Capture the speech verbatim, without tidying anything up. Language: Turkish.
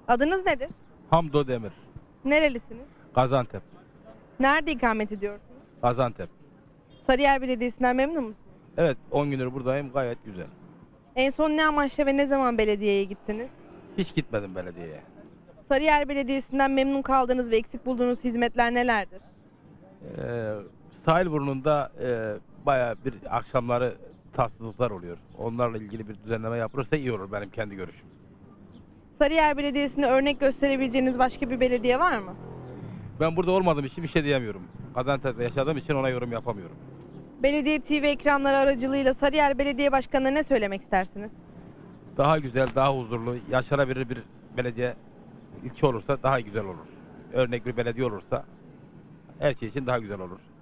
Adınız nedir? Hamdo Demir. Nerelisiniz? Gaziantep. Nerede ikamet ediyorsunuz? Gaziantep. Sarıyer Belediyesi'nden memnun musunuz? Evet, on gündür buradayım, gayet güzel. En son ne amaçla ve ne zaman belediyeye gittiniz? Hiç gitmedim belediyeye. Sarıyer Belediyesi'nden memnun kaldığınız ve eksik bulduğunuz hizmetler nelerdir? Ee, sahil burnunda e, bayağı bir akşamları tatsızlıklar oluyor. Onlarla ilgili bir düzenleme yapılırsa iyi olur, benim kendi görüşüm. Sarıyer Belediyesi'ne örnek gösterebileceğiniz başka bir belediye var mı? Ben burada olmadığım için bir şey diyemiyorum. Gaziantep'te yaşadığım için ona yorum yapamıyorum. Belediye T V ekranları aracılığıyla Sarıyer Belediye Başkanı'na ne söylemek istersiniz? Daha güzel, daha huzurlu, yaşanabilir bir belediye ilçe olursa daha güzel olur. Örnek bir belediye olursa her şey için daha güzel olur.